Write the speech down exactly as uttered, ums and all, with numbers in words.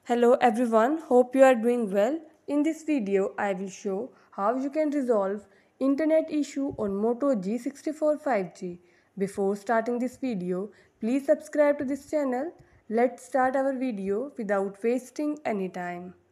Hello everyone, hope you are doing well. In this video, I will show how you can resolve internet issue on Moto G sixty-four five G. Before starting this video, please subscribe to this channel. Let's start our video without wasting any time.